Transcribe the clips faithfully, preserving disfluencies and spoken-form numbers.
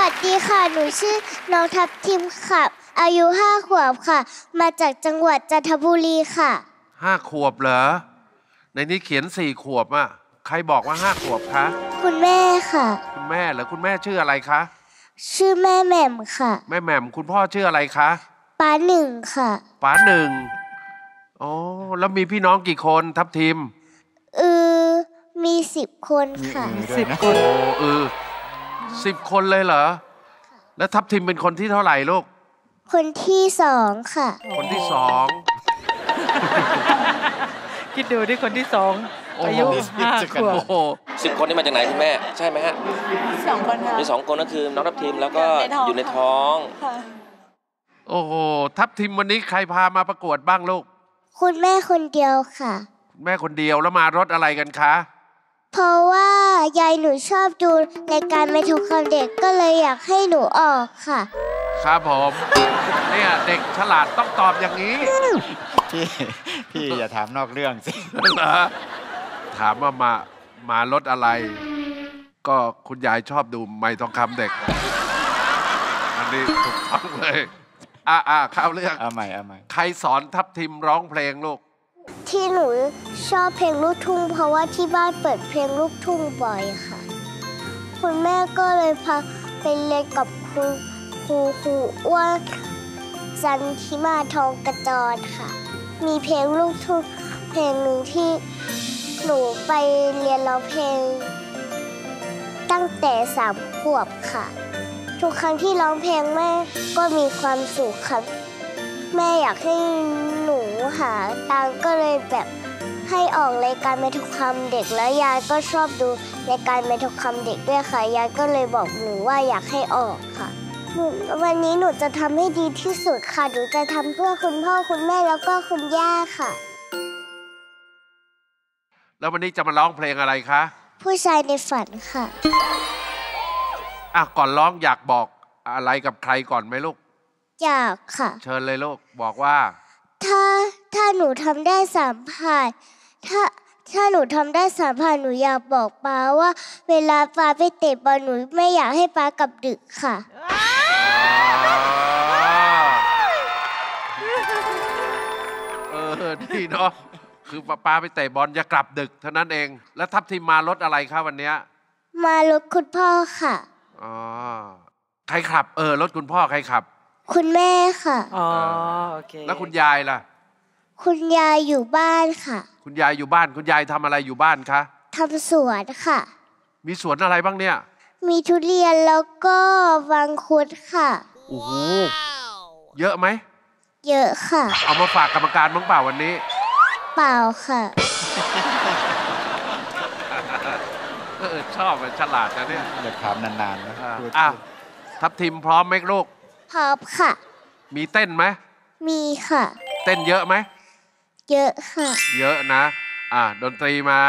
สดีค่ะหนูชื่อน้องทับทิมค่ะอายุห้าขวบค่ะมาจากจังหวัดจันทบุรีค่ะห้าขวบเหรอในนี้เขียนสี่ขวบอ่ะใครบอกว่าห้าขวบคะคุณแม่ค่ะคุณแม่เหรอคุณแม่ชื่ออะไรคะชื่อแม่แหม่มค่ะแม่แหม่มคุณพ่อชื่ออะไรคะป้าหนึ่งค่ะป้าหนึ่งอ๋อแล้วมีพี่น้องกี่คนทับทิมเออมีสิบคนค่ะสิบคนโอ้เออสิบคนเลยเหรอแล้วทับทิมเป็นคนที่เท่าไหร่ลูกคนที่สองค่ะคนที่สองคิดดูที่คนที่สองอายุห้าขวบสิบคนนี่มาจากไหนคุณแม่ใช่ไหมฮะสองคนค่ะมีสองคนก็คือน้องทับทิมแล้วก็อยู่ในท้องโอ้โหทับทิมวันนี้ใครพามาประกวดบ้างลูกคุณแม่คนเดียวค่ะแม่คนเดียวแล้วมารถอะไรกันคะเพราะว่ายายหนูชอบดูรายการไม่ทุกคำเด็กก็เลยอยากให้หนูออกค่ะครับผมเนี่ยเด็กฉลาดต้องตอบอย่างนี้พี่พี่อย่าถามนอกเรื่องสิถามว่ามามารถอะไรก็คุณยายชอบดูไม่ทองคำเด็กอันนี้ถูกต้องเลยอ่ะอ่ะเข้าเรื่องเอาใหม่เอาใหม่ใครสอนทับทิมร้องเพลงลูกที่หนูชอบเพลงลูกทุ่งเพราะว่าที่บ้านเปิดเพลงลูกทุ่งบ่อยค่ะคุณแม่ก็เลยพาไปเรียนกับครูครูครูอ้วนจันทิมาทองกระจรค่ะมีเพลงลูกทุ่งเพลงหนึ่งที่หนูไปเรียนร้องเพลงตั้งแต่สามขวบค่ะทุกครั้งที่ร้องเพลงแม่ก็มีความสุขค่ะแม่อยากให้หนูหาตังค์ก็เลยแบบให้ออกรายการแม่ทุกคำเด็กแล้วยายก็ชอบดูรายการแม่ทุกคำเด็กด้วยค่ะยายก็เลยบอกหนูว่าอยากให้ออกค่ะวันนี้หนูจะทำให้ดีที่สุดค่ะหนูจะทำเพื่อคุณพ่อคุณแม่แล้วก็คุณย่าค่ะแล้ววันนี้จะมาร้องเพลงอะไรคะผู้ชายในฝันค่ะอ่ะก่อนร้องอยากบอกอะไรกับใครก่อนไหมลูกอยากค่ะเชิญเลยลูกบอกว่าถ้าถ้าหนูทำได้สามผ่านถ้าถ้าหนูทำได้สามผ่านหนูอยากบอกป้าว่าเวลาป้าไปเตะบอลหนูไม่อยากให้ป้ากลับดึกค่ะเออดีเนาะคือป้าไปเตะบอลอย่ากลับดึกเท่านั้นเองแล้วทัพทีมมารถอะไรคะวันนี้มารถคุณพ่อค่ะอ๋อใครขับเออรถคุณพ่อใครขับคุณแม่ค่ะอ๋อโอเคแล้วคุณยายล่ะคุณยายอยู่บ้านค่ะคุณยายอยู่บ้านคุณยายทำอะไรอยู่บ้านคะทำสวนค่ะมีสวนอะไรบ้างเนี่ยมีทุเรียนแล้วก็มังคุดค่ะโอ้โหเยอะไหมเยอะค่ะเอามาฝากกรรมการบ้างเปล่าวันนี้เปล่าค่ะเออชอบมันฉลาดนะเนี่ยอยากถามนานๆนะอ่ะทัพทีมพร้อมไหมลูกพร้อมค่ะมีเต้นไหมมีค่ะเต้นเยอะไหมเยอะค่ะเยอะนะอ่ะดนตรีมา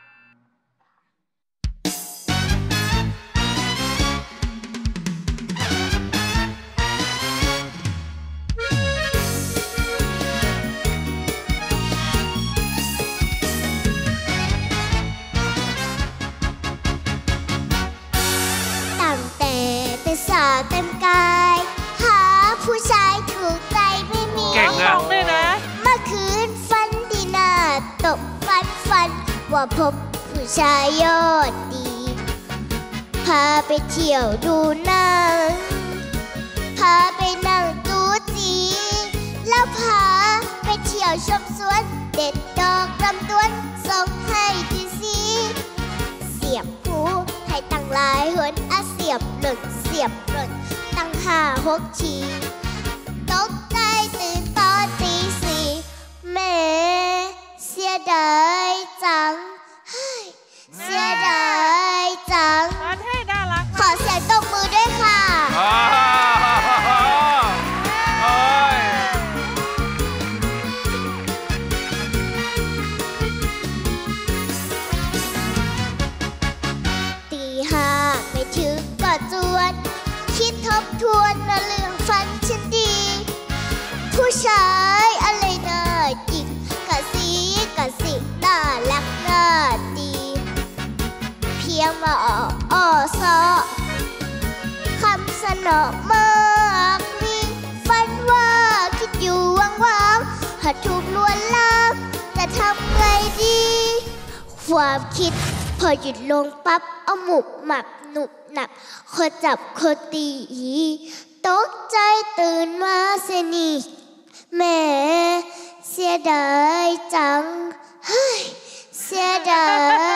ตั้งแต่เป็นสาวเต็มกายหาผู้ชายถูกใจไม่มีเก่งอะด้วยนะเมื่อคืนฝันดีน่าตกฝันฝันว่าพบผู้ชายยอดดีพาไปเที่ยวดูหนังพาไปนั่งดูจีแล้วพาไปเที่ยวชมสวนเด็ดดอกลำดวนส่งให้ดีสีเสียบหูให้ตั้งหลายหนอาเสียบหล่นเสียบหล่นตั้งห้าหกทีตกใจตื่นตอนตีสี่แม่เสียดายจังเสียดายจังขอเสียงตบมือด้วยค่ะตีห้าไม่ถึงก็จวนคิดทบทวนเรื่องฝันฉันดีผู้ชายอะไรน่าจิกกะสีกะสิน่ารักน่าดีเพียงมาอ้ออ้อซอคำนอมากมีฝันว่าคิดอยู่ว่างๆหากถูกลวนลามจะทำไงดีความคิดพอหยุดลงปั๊บเอาหมุบหมับหนุบหนับคนจับคนตีตกใจตื่นมาเสียนี่แม่เสียดายจังเฮ้ยเสียดาย